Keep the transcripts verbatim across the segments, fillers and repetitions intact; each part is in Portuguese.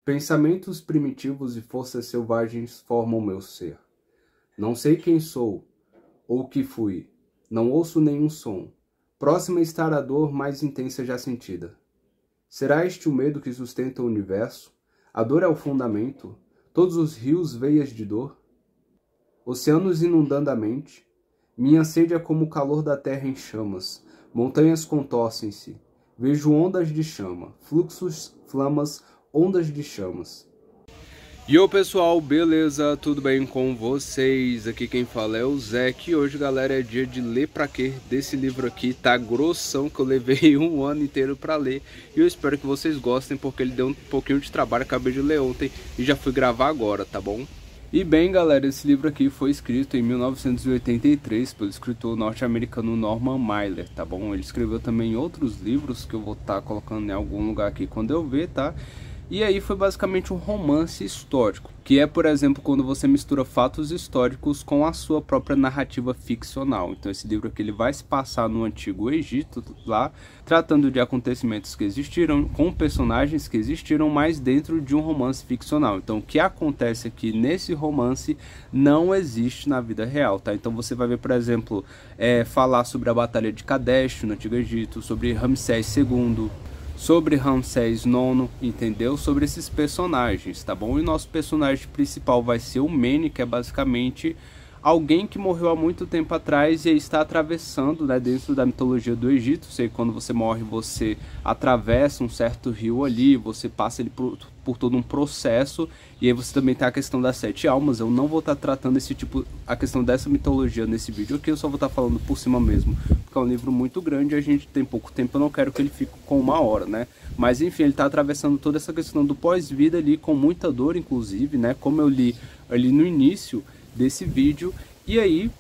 Pensamentos primitivos e forças selvagens formam meu ser. Não sei quem sou, ou que fui. Não ouço nenhum som. Próxima está a dor mais intensa já sentida. Será este o medo que sustenta o universo? A dor é o fundamento? Todos os rios veias de dor? Oceanos inundando a mente? Minha sede é como o calor da terra em chamas. Montanhas contorcem-se. Vejo ondas de chama, fluxos, flamas, ondas de chamas. E ô pessoal, beleza? Tudo bem com vocês? Aqui quem fala é o Zé, que hoje, galera, é dia de ler pra quê desse livro aqui. Tá grossão, que eu levei um ano inteiro pra ler. E eu espero que vocês gostem, porque ele deu um pouquinho de trabalho. Acabei de ler ontem e já fui gravar agora, tá bom? E bem, galera, esse livro aqui foi escrito em mil novecentos e oitenta e três pelo escritor norte-americano Norman Mailer, tá bom? Ele escreveu também outros livros que eu vou estar colocando em algum lugar aqui quando eu ver, tá? E aí foi basicamente um romance histórico, que é, por exemplo, quando você mistura fatos históricos com a sua própria narrativa ficcional. Então esse livro aqui ele vai se passar no Antigo Egito, lá, tratando de acontecimentos que existiram, com personagens que existiram, mas dentro de um romance ficcional. Então o que acontece aqui nesse romance não existe na vida real, tá? Então você vai ver, por exemplo, é, falar sobre a Batalha de Kadesh no Antigo Egito, sobre Ramsés segundo, sobre Ramsés nono, entendeu? Sobre esses personagens, tá bom? E nosso personagem principal vai ser o Mene, que é basicamente alguém que morreu há muito tempo atrás e aí está atravessando, né, dentro da mitologia do Egito. Sei que quando você morre, você atravessa um certo rio ali, você passa ele por, por todo um processo, e aí você também tem a questão das sete almas. Eu não vou estar tratando esse tipo, a questão dessa mitologia nesse vídeo aqui, eu só vou estar falando por cima mesmo, porque é um livro muito grande e a gente tem pouco tempo, eu não quero que ele fique com uma hora, né? Mas enfim, ele está atravessando toda essa questão do pós-vida ali, com muita dor, inclusive, né? Como eu li ali no início desse vídeo, e aí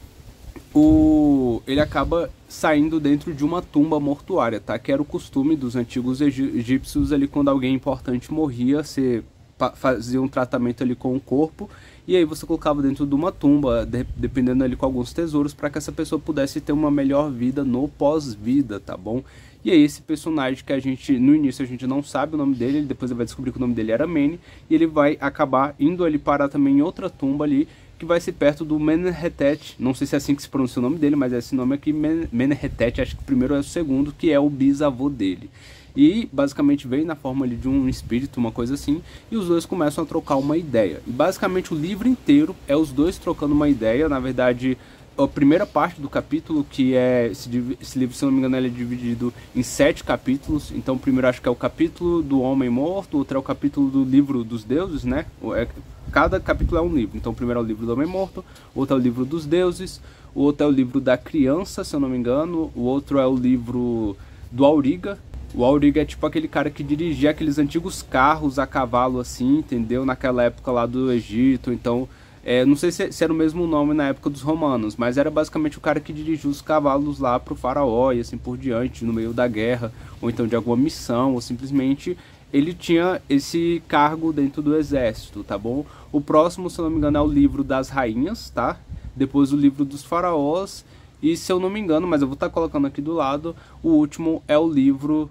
o ele acaba saindo dentro de uma tumba mortuária, tá? Que era o costume dos antigos egípcios ali, quando alguém importante morria, você fazia um tratamento ali com o corpo, e aí você colocava dentro de uma tumba, de, dependendo ali com alguns tesouros, para que essa pessoa pudesse ter uma melhor vida no pós-vida, tá bom? E aí esse personagem que a gente, no início a gente não sabe o nome dele, depois ele vai descobrir que o nome dele era Mene, e ele vai acabar indo ali parar também em outra tumba ali, que vai ser perto do Menhenhtet, não sei se é assim que se pronuncia o nome dele, mas é esse nome aqui, Menhenhtet, acho que o primeiro é o segundo, que é o bisavô dele. E basicamente vem na forma ali de um espírito, uma coisa assim, e os dois começam a trocar uma ideia. E basicamente o livro inteiro é os dois trocando uma ideia. Na verdade, a primeira parte do capítulo, que é esse, esse livro, se não me engano, ele é dividido em sete capítulos. Então o primeiro acho que é o capítulo do Homem Morto, o outro é o capítulo do Livro dos Deuses, né? É, cada capítulo é um livro. Então o primeiro é o livro do Homem Morto, o outro é o livro dos Deuses, o outro é o livro da Criança, se eu não me engano, o outro é o livro do Auriga. O Auriga é tipo aquele cara que dirigia aqueles antigos carros a cavalo assim, entendeu? Naquela época lá do Egito. Então, é, não sei se, se era o mesmo nome na época dos romanos, mas era basicamente o cara que dirigia os cavalos lá pro faraó e assim por diante, no meio da guerra, ou então de alguma missão, ou simplesmente ele tinha esse cargo dentro do exército, tá bom? O próximo, se eu não me engano, é o livro das rainhas, tá? Depois o livro dos faraós. E se eu não me engano, mas eu vou estar colocando aqui do lado, o último é o livro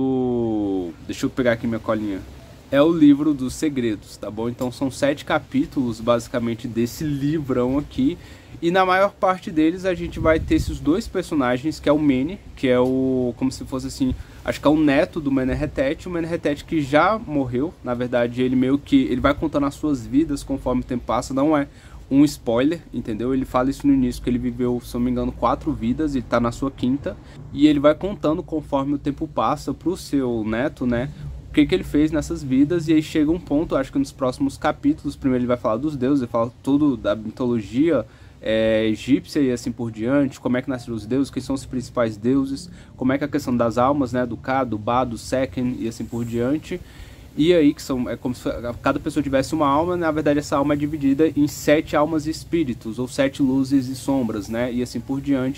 do... Deixa eu pegar aqui minha colinha. É o livro dos segredos, tá bom? Então são sete capítulos, basicamente, desse livrão aqui. E na maior parte deles a gente vai ter esses dois personagens, que é o Mene, que é o... como se fosse assim... Acho que é o neto do Menhenhtet, o Menhenhtet que já morreu. Na verdade, ele meio que... Ele vai contando as suas vidas conforme o tempo passa, não é um spoiler, entendeu? Ele fala isso no início, que ele viveu, se não me engano, quatro vidas, ele tá na sua quinta, e ele vai contando conforme o tempo passa pro seu neto, né, o que que ele fez nessas vidas. E aí chega um ponto, acho que nos próximos capítulos, primeiro ele vai falar dos deuses, ele fala tudo da mitologia é, egípcia e assim por diante, como é que nasceram os deuses, quem são os principais deuses, como é que é a questão das almas, né, do Ka, do Ba, do Seken e assim por diante. E aí, que são, é como se cada pessoa tivesse uma alma, na verdade essa alma é dividida em sete almas e espíritos, ou sete luzes e sombras, né, e assim por diante.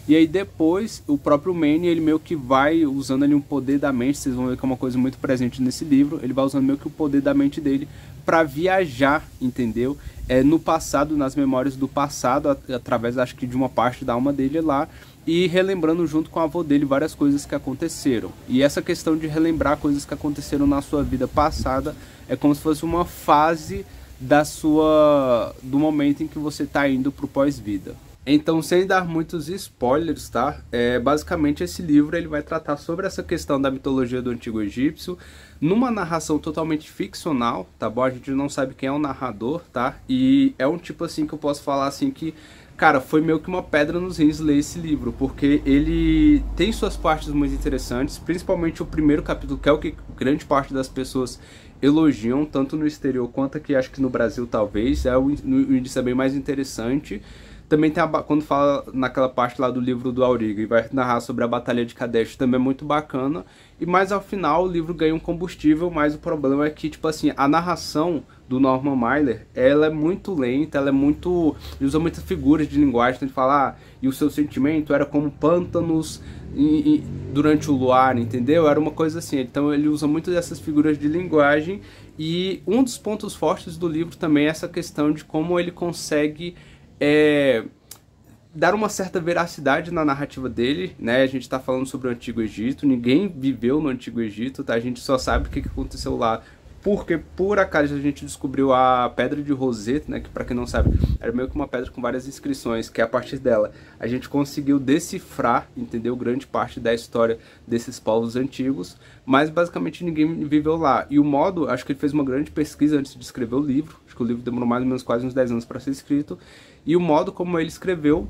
E aí depois o próprio Manny, ele meio que vai usando ali um poder da mente, vocês vão ver que é uma coisa muito presente nesse livro, ele vai usando meio que o poder da mente dele para viajar, entendeu? É, no passado, nas memórias do passado, através acho que de uma parte da alma dele lá, e relembrando junto com o avô dele várias coisas que aconteceram. E essa questão de relembrar coisas que aconteceram na sua vida passada é como se fosse uma fase da sua do momento em que você está indo para o pós-vida. Então, sem dar muitos spoilers, tá? É, basicamente esse livro ele vai tratar sobre essa questão da mitologia do Antigo Egípcio, numa narração totalmente ficcional, tá bom? A gente não sabe quem é o narrador, tá? E é um tipo assim que eu posso falar assim que, cara, foi meio que uma pedra nos rins ler esse livro, porque ele tem suas partes muito interessantes, principalmente o primeiro capítulo, que é o que grande parte das pessoas elogiam, tanto no exterior quanto aqui, acho que no Brasil talvez, é o, o índice é bem mais interessante. Também tem a, quando fala naquela parte lá do livro do Auriga e vai narrar sobre a Batalha de Kadesh, também é muito bacana. E mais ao final o livro ganha um combustível, mas o problema é que, tipo assim, a narração do Norman Mailer, ela é muito lenta, ela é muito... ele usa muitas figuras de linguagem, tem que falar, ah, e o seu sentimento era como pântanos em, em, durante o luar, entendeu? Era uma coisa assim, então ele usa muito dessas figuras de linguagem, e um dos pontos fortes do livro também é essa questão de como ele consegue... É, dar uma certa veracidade na narrativa dele, né? A gente está falando sobre o Antigo Egito, ninguém viveu no Antigo Egito, tá? A gente só sabe o que aconteceu lá porque por acaso a gente descobriu a Pedra de Rosetta, né? Que para quem não sabe, era meio que uma pedra com várias inscrições, que a partir dela a gente conseguiu decifrar, entendeu? Grande parte da história desses povos antigos, mas basicamente ninguém viveu lá. E o modo, acho que ele fez uma grande pesquisa antes de escrever o livro, acho que o livro demorou mais ou menos quase uns dez anos para ser escrito, e o modo como ele escreveu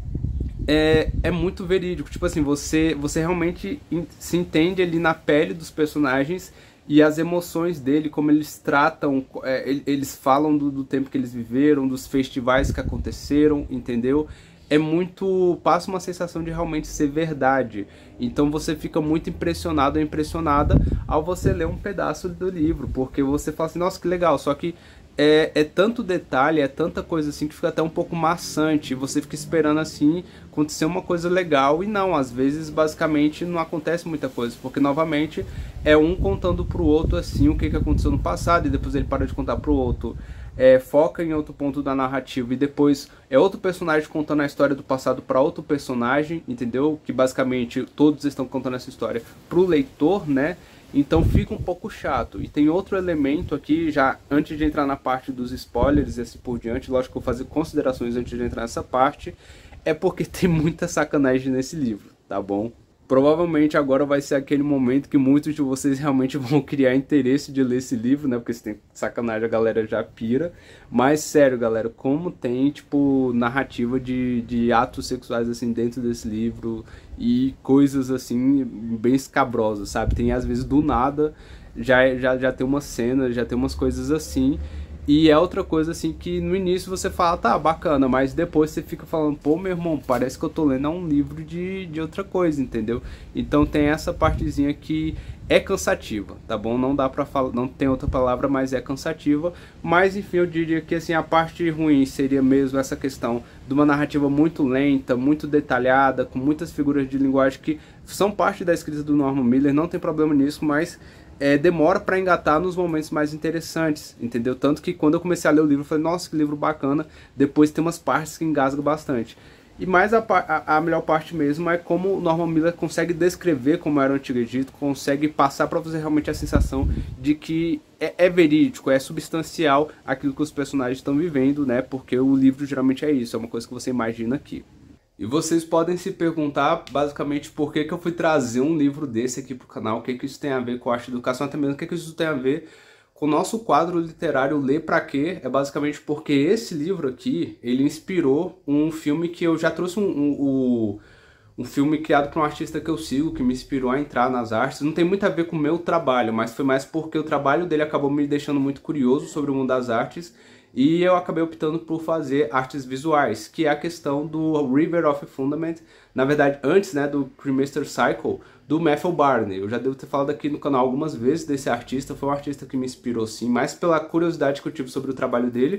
é, é muito verídico. Tipo assim, você, você realmente se entende ali na pele dos personagens e as emoções dele, como eles tratam, é, eles falam do, do tempo que eles viveram, dos festivais que aconteceram, entendeu? É muito... passa uma sensação de realmente ser verdade. Então você fica muito impressionado ou impressionada ao você ler um pedaço do livro, porque você fala assim, nossa, que legal, só que É, é tanto detalhe, é tanta coisa assim que fica até um pouco maçante. Você fica esperando assim acontecer uma coisa legal e não, às vezes basicamente não acontece muita coisa, porque novamente é um contando pro outro assim o que, que aconteceu no passado e depois ele para de contar pro outro, é, foca em outro ponto da narrativa e depois é outro personagem contando a história do passado para outro personagem, entendeu? Que basicamente todos estão contando essa história pro leitor, né? Então fica um pouco chato. E tem outro elemento aqui, já antes de entrar na parte dos spoilers e assim por diante, lógico que eu vou fazer considerações antes de entrar nessa parte, é porque tem muita sacanagem nesse livro, tá bom? Provavelmente agora vai ser aquele momento que muitos de vocês realmente vão criar interesse de ler esse livro, né? Porque se tem sacanagem a galera já pira. Mas sério, galera, como tem, tipo, narrativa de, de atos sexuais, assim, dentro desse livro e coisas, assim, bem escabrosas, sabe? Tem, às vezes, do nada, já, já, já tem uma cena, já tem umas coisas assim... E é outra coisa assim que no início você fala, tá, bacana, mas depois você fica falando, pô, meu irmão, parece que eu tô lendo um livro de, de outra coisa, entendeu? Então tem essa partezinha que é cansativa, tá bom? Não dá pra falar, não tem outra palavra, mas é cansativa. Mas enfim, eu diria que assim, a parte ruim seria mesmo essa questão de uma narrativa muito lenta, muito detalhada, com muitas figuras de linguagem que são parte da escrita do Norman Mailer, não tem problema nisso, mas... É, demora para engatar nos momentos mais interessantes, entendeu? Tanto que quando eu comecei a ler o livro, eu falei, nossa, que livro bacana. Depois tem umas partes que engasgam bastante. E mais a, a, a melhor parte mesmo é como o Norman Mailer consegue descrever como era o Antigo Egito, consegue passar para você realmente a sensação de que é, é verídico, é substancial aquilo que os personagens estão vivendo, né? Porque o livro geralmente é isso, é uma coisa que você imagina aqui. E vocês podem se perguntar, basicamente, por que, que eu fui trazer um livro desse aqui pro canal, o que, que isso tem a ver com arte e educação, até mesmo o que, que isso tem a ver com o nosso quadro literário Ler Pra Quê? É basicamente porque esse livro aqui, ele inspirou um filme que eu já trouxe um, um, um, um filme criado por um artista que eu sigo, que me inspirou a entrar nas artes. Não tem muito a ver com o meu trabalho, mas foi mais porque o trabalho dele acabou me deixando muito curioso sobre o mundo das artes. E eu acabei optando por fazer artes visuais, que é a questão do River of Fundament, na verdade antes, né, do Trimester Cycle, do Matthew Barney. Eu já devo ter falado aqui no canal algumas vezes desse artista, foi um artista que me inspirou sim, mais pela curiosidade que eu tive sobre o trabalho dele,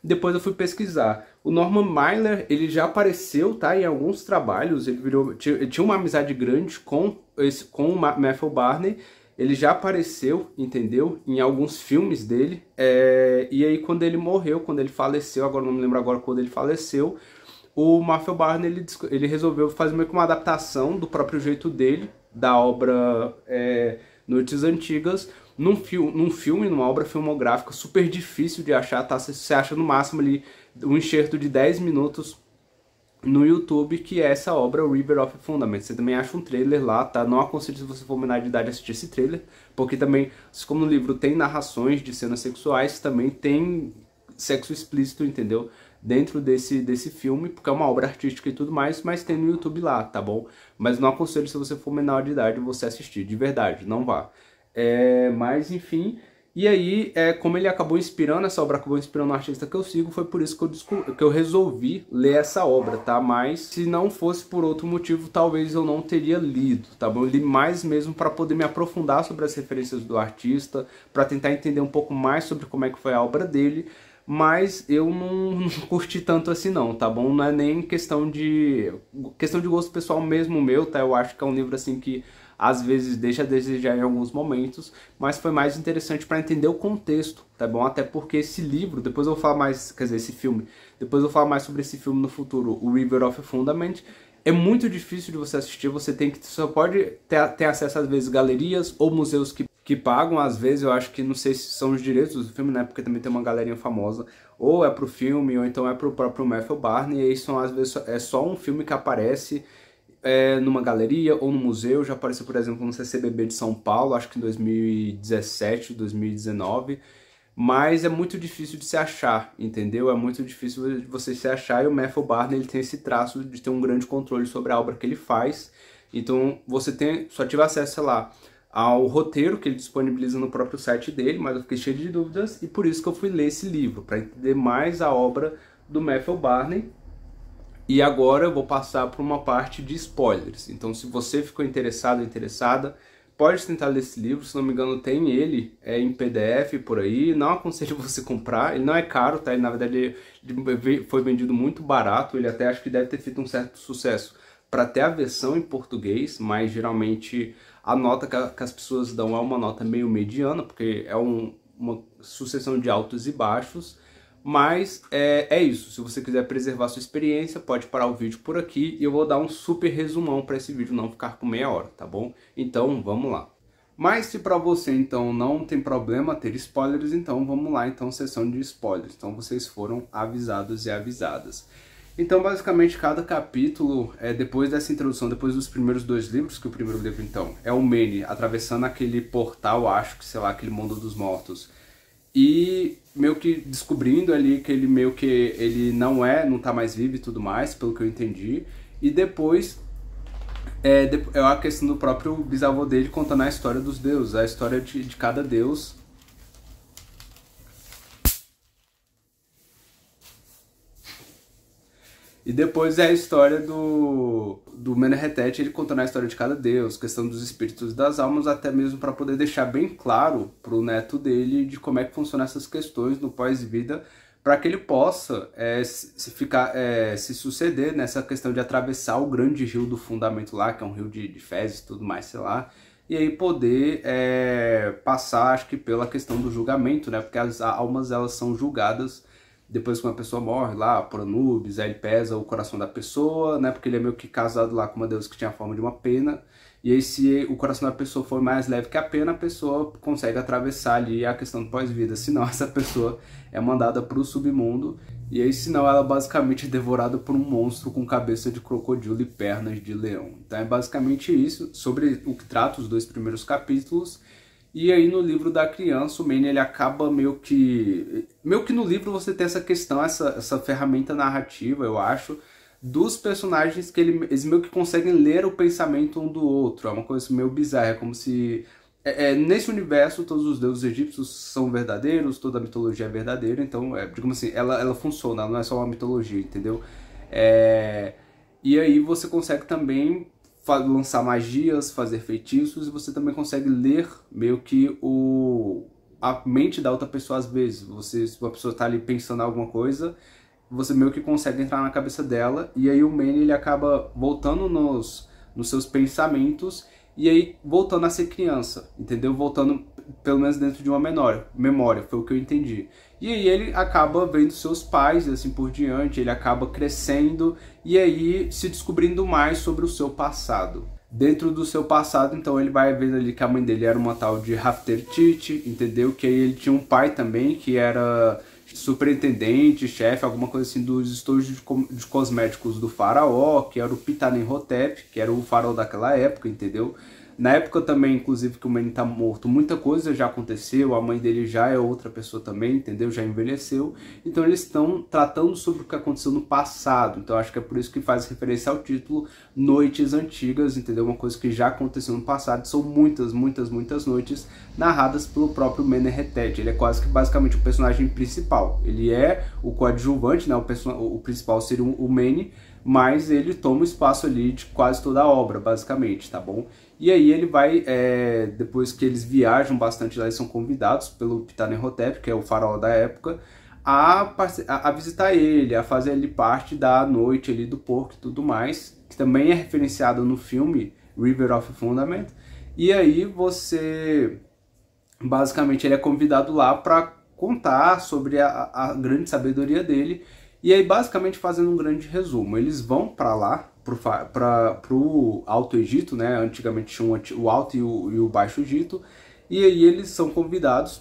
Depois eu fui pesquisar. O Norman Mailer, ele já apareceu, tá, em alguns trabalhos, ele virou, tinha, tinha uma amizade grande com, esse, com o Matthew Barney, ele já apareceu, entendeu, em alguns filmes dele, é, e aí quando ele morreu, quando ele faleceu, agora não me lembro agora quando ele faleceu, o Matthew Barney, ele, ele resolveu fazer meio que uma adaptação do próprio jeito dele, da obra é, Noites Antigas, num, fi num filme, numa obra filmográfica super difícil de achar, tá? Você acha no máximo ali um enxerto de dez minutos no YouTube, que é essa obra, River of Fundament. Você também acha um trailer lá, tá? Não aconselho, se você for menor de idade, assistir esse trailer, porque também, como no livro tem narrações de cenas sexuais, também tem sexo explícito, entendeu? Dentro desse, desse filme, porque é uma obra artística e tudo mais, mas tem no YouTube lá, tá bom? Mas não aconselho, se você for menor de idade, você assistir, de verdade, não vá. É, mas, enfim, e aí, é, como ele acabou inspirando, essa obra acabou inspirando um artista que eu sigo, foi por isso que eu, que eu resolvi ler essa obra, tá? Mas, se não fosse por outro motivo, talvez eu não teria lido, tá bom? Eu li mais mesmo para poder me aprofundar sobre as referências do artista, para tentar entender um pouco mais sobre como é que foi a obra dele, mas eu não, não curti tanto assim não, tá bom? Não é nem questão de questão de gosto pessoal mesmo meu, tá? Eu acho que é um livro assim que às vezes deixa a desejar em alguns momentos, mas foi mais interessante para entender o contexto, tá bom? Até porque esse livro, depois eu vou falar mais, quer dizer, esse filme, depois eu vou falar mais sobre esse filme no futuro, o River of Fundament, é muito difícil de você assistir, você tem que, só pode ter, ter acesso às vezes a galerias ou museus que que pagam, às vezes, eu acho que, não sei se são os direitos do filme, né, porque também tem uma galerinha famosa, ou é pro filme, ou então é pro próprio Matthew Barney, e aí são, às vezes, é só um filme que aparece é, numa galeria ou no museu. Já apareceu, por exemplo, no C C B B de São Paulo, acho que em dois mil e dezessete, dois mil e dezenove, mas é muito difícil de se achar, entendeu? É muito difícil de você se achar, e o Matthew Barney, ele tem esse traço de ter um grande controle sobre a obra que ele faz, então você tem, só tive acesso, sei lá, ao roteiro que ele disponibiliza no próprio site dele, mas eu fiquei cheio de dúvidas e por isso que eu fui ler esse livro, para entender mais a obra do Matthew Barney. E agora eu vou passar para uma parte de spoilers. Então, se você ficou interessado ou interessada, pode tentar ler esse livro. Se não me engano, tem ele é, em P D F por aí. Não aconselho você comprar, ele não é caro, tá? Ele, na verdade, ele foi vendido muito barato. Ele até acho que deve ter feito um certo sucesso para ter a versão em português, mas geralmente a nota que as pessoas dão é uma nota meio mediana, porque é um, uma sucessão de altos e baixos, mas é, é isso. Se você quiser preservar sua experiência, pode parar o vídeo por aqui e eu vou dar um super resumão para esse vídeo não ficar com meia hora, tá bom? Então, vamos lá. Mas se para você, então, não tem problema ter spoilers, então vamos lá, então, sessão de spoilers. Então, vocês foram avisados e avisadas. Então, basicamente, cada capítulo, é, depois dessa introdução, depois dos primeiros dois livros, que o primeiro livro, então, é o Manny atravessando aquele portal, acho que, sei lá, aquele mundo dos mortos, e meio que descobrindo ali que ele meio que, ele não é, não tá mais vivo e tudo mais, pelo que eu entendi, e depois é, é a questão do próprio bisavô dele contando a história dos deuses, a história de, de cada deus. E depois é a história do, do Menhetete, ele contando a história de cada deus, questão dos espíritos e das almas, até mesmo para poder deixar bem claro para o neto dele de como é que funcionam essas questões no pós-vida, para que ele possa é, se, ficar, é, se suceder nessa questão de atravessar o grande rio do fundamento lá, que é um rio de, de fezes e tudo mais, sei lá, e aí poder é, passar, acho que pela questão do julgamento, né, porque as almas elas são julgadas depois que uma pessoa morre lá, por Anubis, aí ele pesa o coração da pessoa, né, porque ele é meio que casado lá com uma deusa que tinha a forma de uma pena, e aí se o coração da pessoa for mais leve que a pena, a pessoa consegue atravessar ali a questão do pós-vida, senão essa pessoa é mandada para o submundo, e aí senão ela basicamente é devorada por um monstro com cabeça de crocodilo e pernas de leão. Então é basicamente isso, sobre o que trata os dois primeiros capítulos. E aí no livro da criança, o Manny, ele acaba meio que... Meio que no livro você tem essa questão, essa, essa ferramenta narrativa, eu acho, dos personagens que ele, eles meio que conseguem ler o pensamento um do outro. É uma coisa meio bizarra, é como se... É, é, nesse universo, todos os deuses egípcios são verdadeiros, toda a mitologia é verdadeira, então, é, digamos assim, ela, ela funciona, ela não é só uma mitologia, entendeu? É, e aí você consegue também lançar magias, fazer feitiços, e você também consegue ler meio que o, a mente da outra pessoa às vezes. Você, se uma pessoa tá ali pensando em alguma coisa, você meio que consegue entrar na cabeça dela, e aí o Manny ele acaba voltando nos, nos seus pensamentos, e aí voltando a ser criança, entendeu? Voltando pelo menos dentro de uma memória, memória, foi o que eu entendi. E aí ele acaba vendo seus pais e assim por diante, ele acaba crescendo e aí se descobrindo mais sobre o seu passado. Dentro do seu passado, então, ele vai vendo ali que a mãe dele era uma tal de Raftertiti, entendeu? Que aí ele tinha um pai também que era superintendente, chefe, alguma coisa assim, dos estúdios de, de cosméticos do faraó, que era o Pitanemhotep, que era o faraó daquela época, entendeu? Na época também, inclusive, que o Manny tá morto, muita coisa já aconteceu, a mãe dele já é outra pessoa também, entendeu? Já envelheceu. Então eles estão tratando sobre o que aconteceu no passado. Então acho que é por isso que faz referência ao título Noites Antigas, entendeu? Uma coisa que já aconteceu no passado. São muitas, muitas, muitas noites narradas pelo próprio Menherhetett. Ele é quase que basicamente o personagem principal. Ele é o coadjuvante, né? O, person... o principal seria o Manny, mas ele toma o espaço ali de quase toda a obra, basicamente, tá bom? E aí ele vai, é, depois que eles viajam bastante lá, eles são convidados pelo Pitanemhotep, que é o faraó da época, a, a, a visitar ele, a fazer ali parte da noite ali do porco e tudo mais, que também é referenciado no filme River of Fundament. E aí você, basicamente, ele é convidado lá para contar sobre a, a grande sabedoria dele. E aí, basicamente, fazendo um grande resumo, eles vão para lá, para o Alto Egito, né? Antigamente tinha o Alto e o, e o Baixo Egito, e aí eles são convidados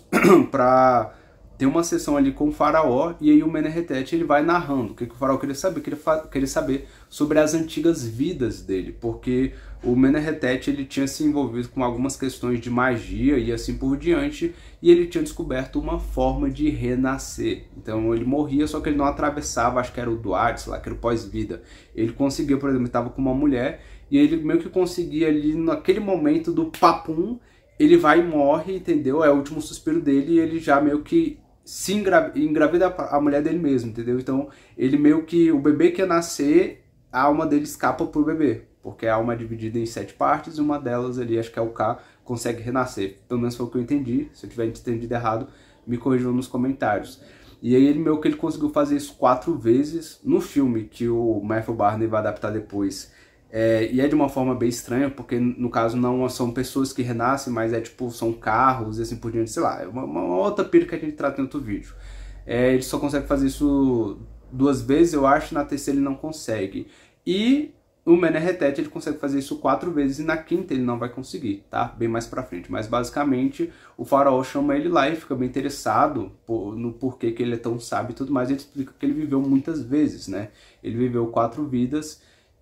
para ter uma sessão ali com o faraó, e aí o Menherhetett ele vai narrando o que, que o faraó queria saber, queria, queria saber sobre as antigas vidas dele, porque o Menherhetett ele tinha se envolvido com algumas questões de magia e assim por diante, e ele tinha descoberto uma forma de renascer. Então ele morria, só que ele não atravessava, acho que era o Duat, sei lá, que era o pós-vida. Ele conseguia, por exemplo, ele estava com uma mulher, e ele meio que conseguia ali, naquele momento do papum, ele vai e morre, entendeu? É o último suspiro dele, e ele já meio que se engra... engravida a mulher dele mesmo, entendeu? Então ele meio que, o bebê que ia nascer, a alma dele escapa pro bebê, porque a alma é dividida em sete partes, e uma delas ali, acho que é o K, consegue renascer. Pelo menos foi o que eu entendi. Se eu tiver entendido errado, me corrijam nos comentários. E aí ele meio que ele conseguiu fazer isso quatro vezes no filme, que o Matthew Barney vai adaptar depois. É, e é de uma forma bem estranha, porque no caso não são pessoas que renascem, mas é tipo, são carros e assim por diante, sei lá. É uma, uma outra pira que a gente trata em outro vídeo. É, ele só consegue fazer isso duas vezes, eu acho, na terceira ele não consegue. E o Menherhetett ele consegue fazer isso quatro vezes e na quinta ele não vai conseguir, tá? Bem mais pra frente. Mas basicamente o faraó chama ele lá e fica bem interessado por, no porquê que ele é tão sábio e tudo mais. Ele explica que ele viveu muitas vezes, né? Ele viveu quatro vidas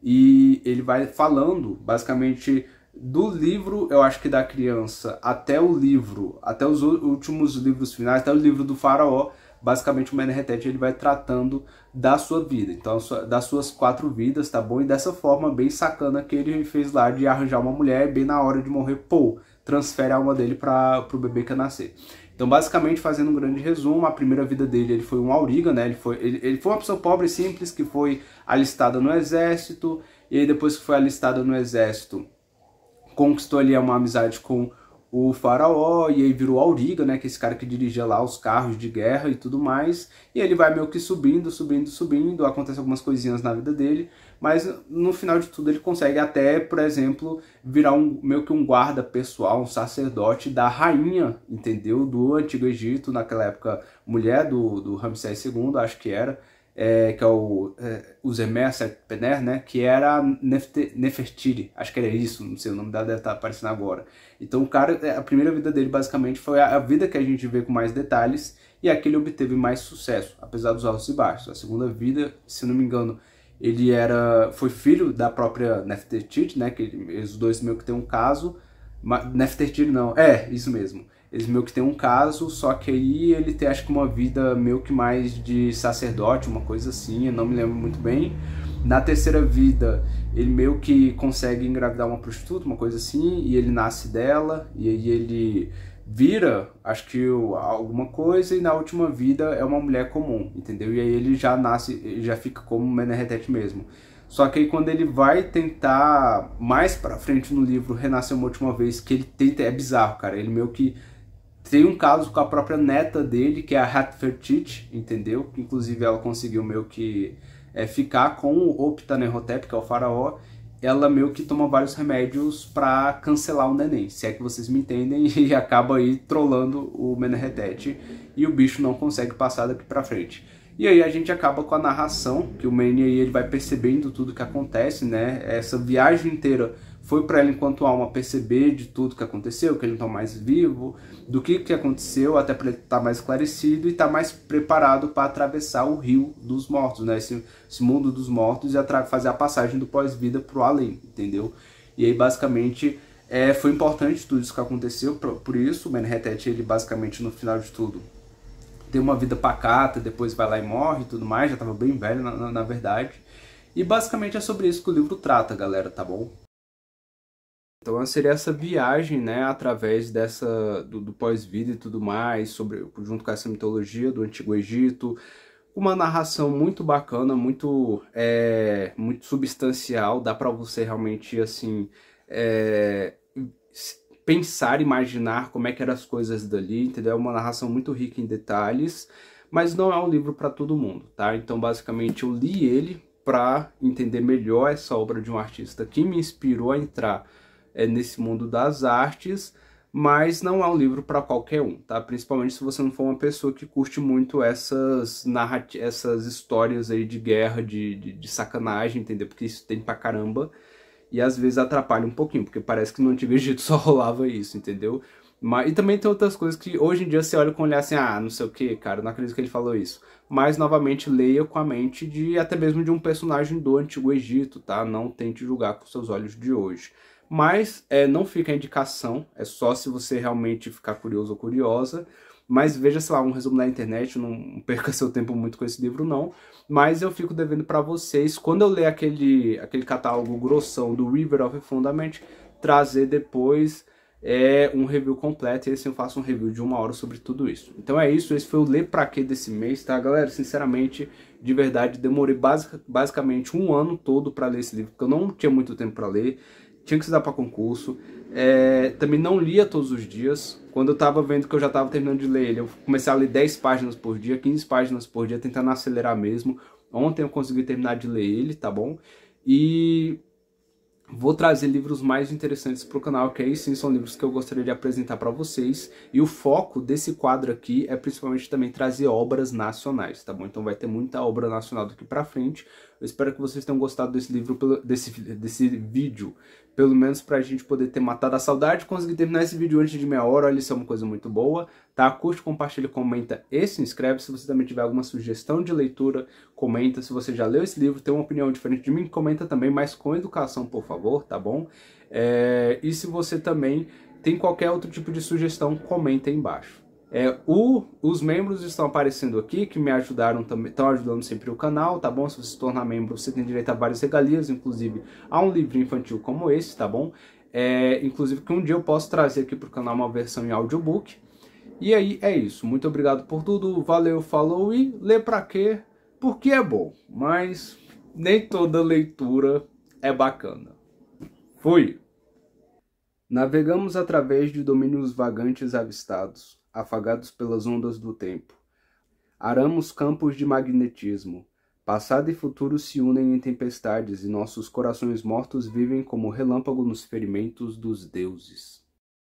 e ele vai falando basicamente do livro, eu acho que da criança, até o livro, até os últimos livros finais, até o livro do faraó. Basicamente o Menherhetett ele vai tratando da sua vida, então das suas quatro vidas, tá bom? E dessa forma bem sacana que ele fez lá de arranjar uma mulher bem na hora de morrer, pô, transfere a alma dele para o bebê que ia nascer. Então basicamente, fazendo um grande resumo, a primeira vida dele ele foi um auriga, né? Ele foi, ele, ele foi uma pessoa pobre e simples que foi alistada no exército, e aí depois que foi alistada no exército, conquistou ali uma amizade com o faraó, e aí virou auriga, né, que é esse cara que dirigia lá os carros de guerra e tudo mais, e ele vai meio que subindo, subindo, subindo, acontece algumas coisinhas na vida dele, mas no final de tudo ele consegue até, por exemplo, virar um, meio que um guarda pessoal, um sacerdote da rainha, entendeu, do Antigo Egito, naquela época, mulher do, do Ramsés segundo, acho que era, É, que é o é, Usermer-Serpener, né, que era Nefte, Nefertiti, acho que era isso, não sei, o nome dela deve estar aparecendo agora. Então o cara, a primeira vida dele basicamente foi a, a vida que a gente vê com mais detalhes, e aqui ele obteve mais sucesso, apesar dos altos e baixos. A segunda vida, se não me engano, ele era, foi filho da própria Nefertiti, né, que eles dois meio que tem um caso, Nefertiti não, é, isso mesmo. Eles meio que tem um caso, só que aí ele tem, acho que uma vida meio que mais de sacerdote, uma coisa assim, eu não me lembro muito bem. Na terceira vida, ele meio que consegue engravidar uma prostituta, uma coisa assim, e ele nasce dela, e aí ele vira, acho que alguma coisa, e na última vida é uma mulher comum, entendeu? E aí ele já nasce, ele já fica como Menherhetett mesmo. Só que aí quando ele vai tentar, mais pra frente no livro, renascer uma última vez, que ele tenta, é bizarro, cara, ele meio que Tem um caso com a própria neta dele, que é a Hatfertit, entendeu? Que inclusive ela conseguiu meio que é, ficar com o Optanerhotep, que é o faraó. Ela meio que toma vários remédios pra cancelar o neném, se é que vocês me entendem, e acaba aí trollando o Menherhtet e o bicho não consegue passar daqui pra frente. E aí a gente acaba com a narração, que o Manny aí ele vai percebendo tudo que acontece, né? Essa viagem inteira foi para ela enquanto alma perceber de tudo que aconteceu, que ele não está mais vivo, do que, que aconteceu, até para ele estar tá mais esclarecido e estar tá mais preparado para atravessar o rio dos mortos, né? Esse, esse mundo dos mortos e fazer a passagem do pós-vida para o além, entendeu? E aí basicamente é, foi importante tudo isso que aconteceu, por, por isso o Menherhtet, ele basicamente no final de tudo tem uma vida pacata, depois vai lá e morre e tudo mais, já estava bem velho na, na, na verdade. E basicamente é sobre isso que o livro trata, galera, tá bom? Então seria essa viagem, né, através dessa do, do pós-vida e tudo mais, sobre, junto com essa mitologia do Antigo Egito, uma narração muito bacana, muito, é, muito substancial, dá para você realmente, assim, é, pensar, imaginar como é que eram as coisas dali, entendeu? É uma narração muito rica em detalhes, mas não é um livro para todo mundo, tá? Então basicamente eu li ele para entender melhor essa obra de um artista que me inspirou a entrar é, nesse mundo das artes, mas não é um livro para qualquer um, tá? Principalmente se você não for uma pessoa que curte muito essas narrat essas histórias aí de guerra, de, de, de sacanagem, entendeu? Porque isso tem pra caramba e às vezes atrapalha um pouquinho, porque parece que no Antigo Egito só rolava isso, entendeu? Mas, e também tem outras coisas que hoje em dia você olha com um olhar assim, ah, não sei o que, cara, não acredito que ele falou isso. Mas, novamente, leia com a mente de até mesmo de um personagem do Antigo Egito, tá? Não tente julgar com seus olhos de hoje. Mas é, não fica a indicação, é só se você realmente ficar curioso ou curiosa. Mas veja, sei lá, um resumo na internet, não perca seu tempo muito com esse livro não. Mas eu fico devendo para vocês, quando eu ler aquele, aquele catálogo grossão do River of Fundament, trazer depois é, um review completo, e assim eu faço um review de uma hora sobre tudo isso. Então é isso, esse foi o Ler Pra Quê desse mês, tá galera? Sinceramente, de verdade, demorei basic, basicamente um ano todo para ler esse livro, porque eu não tinha muito tempo para ler. Tinha que estudar para concurso, é, também não lia todos os dias. Quando eu tava vendo que eu já tava terminando de ler ele, eu comecei a ler dez páginas por dia, quinze páginas por dia, tentando acelerar mesmo. Ontem eu consegui terminar de ler ele, tá bom? E vou trazer livros mais interessantes para o canal, que aí sim são livros que eu gostaria de apresentar para vocês. E o foco desse quadro aqui é principalmente também trazer obras nacionais, tá bom? Então vai ter muita obra nacional daqui para frente. Eu espero que vocês tenham gostado desse livro, desse, desse vídeo, pelo menos pra gente poder ter matado a saudade, conseguir terminar esse vídeo antes de meia hora. Olha, isso é uma coisa muito boa, tá? Curte, compartilha, comenta e se inscreve. Se você também tiver alguma sugestão de leitura, comenta. Se você já leu esse livro, tem uma opinião diferente de mim, comenta também, mas com educação, por favor, tá bom? É... E se você também tem qualquer outro tipo de sugestão, comenta aí embaixo. É, o, os membros estão aparecendo aqui, que me ajudaram também, estão ajudando sempre o canal, tá bom? Se você se tornar membro, você tem direito a várias regalias, inclusive a um livro infantil como esse, tá bom? É, inclusive que um dia eu posso trazer aqui pro canal uma versão em audiobook. E aí é isso, muito obrigado por tudo, valeu, falou e lê pra quê? Porque é bom, mas nem toda leitura é bacana. Fui! Navegamos através de domínios vagantes avistados, afagados pelas ondas do tempo. Aramos campos de magnetismo. Passado e futuro se unem em tempestades e nossos corações mortos vivem como relâmpago nos ferimentos dos deuses.